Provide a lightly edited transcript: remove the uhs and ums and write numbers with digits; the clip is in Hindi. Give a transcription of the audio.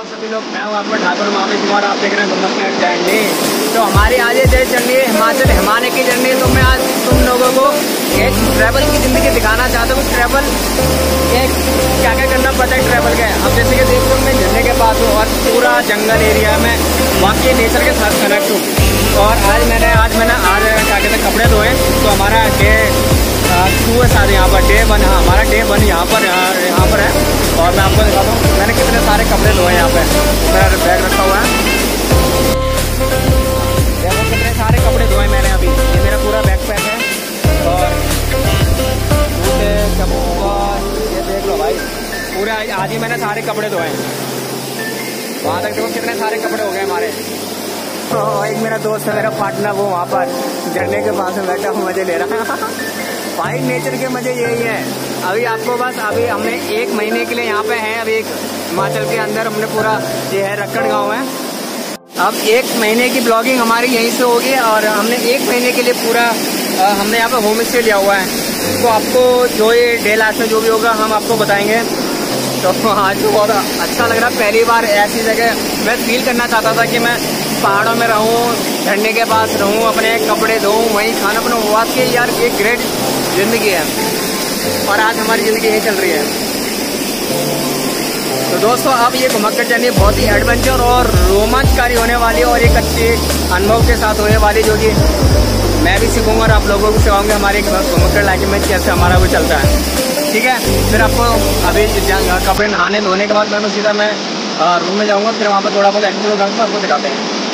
सभी लोग, मैं हूँ आपका ठाकुर मामी कुमार। आप देख रहे हैं घुमक जर्नी। तो हमारी आज ये जर्नी है हिमाचल हिमाने की जर्नी। तो मैं आज तुम लोगों को एक ट्रैवल की ज़िंदगी दिखाना चाहता हूँ। ट्रैवल एक क्या क्या करना पड़ता है ट्रैवल के। अब जैसे कि देखते हो मैं झरने के पास हूँ और पूरा जंगल एरिया में वहाँ के नेचर के साथ कनेक्ट हूँ। और आज मैंने क्या कहते हैं कपड़े धोए। तो हमारा डे 2 है सारे यहाँ पर। डे 1 हमारा डे 1 यहाँ पर है। और मैं आपको दिखाता हूँ मैंने कितने सारे कपड़े धोए यहाँ पे। मेरा बैग रखा हुआ है, देखो कितने सारे कपड़े धोए मैंने अभी। ये मेरा पूरा बैग पैक है। और जूते चप्पल ये देख लो भाई, पूरा आज ही मैंने सारे कपड़े धोए। वहाँ तक देखो कितने सारे कपड़े हो गए हमारे। तो एक मेरा दोस्त है, मेरा पार्टनर, वो वहाँ पर झरने के पास में बैठा हूँ, मजे ले रहा है। भाई नेचर के मजे यही है। अभी आपको बस अभी हमने 1 महीने के लिए यहाँ पे हैं। अभी हिमाचल के अंदर हमने पूरा ये है रक्कड़ गाँव है। अब 1 महीने की ब्लॉगिंग हमारी यहीं से होगी। और हमने 1 महीने के लिए पूरा हमने यहाँ पे होम स्टे लिया हुआ है। तो आपको जो ये डे लाइफ में जो भी होगा हम आपको बताएंगे। तो आज तो बहुत अच्छा लग रहा है। पहली बार ऐसी जगह मैं फील करना चाहता था कि मैं पहाड़ों में रहूं, झरने के पास रहूं, अपने कपड़े धोऊं, वहीं खाना बनाऊं। वाकई यार एक ग्रेट ज़िंदगी है। और आज हमारी ज़िंदगी यही चल रही है। तो दोस्तों अब ये घुमक्कड़ जर्नी बहुत ही एडवेंचर और रोमांचकारी होने वाली है। और एक अच्छे अनुभव के साथ होने वाली, जो कि मैं भी सीखूंगा और आप लोगों को सिखाऊंगे हमारे घुमक्कड़ लाइफ में कैसे हमारा वो चलता है। ठीक है, फिर आपको अभी कपड़े नहाने धोने के बाद मैं सीधा रूम में जाऊँगा। फिर वहाँ पर थोड़ा बहुत एक्टिव होगा, आपको दिखाते हैं।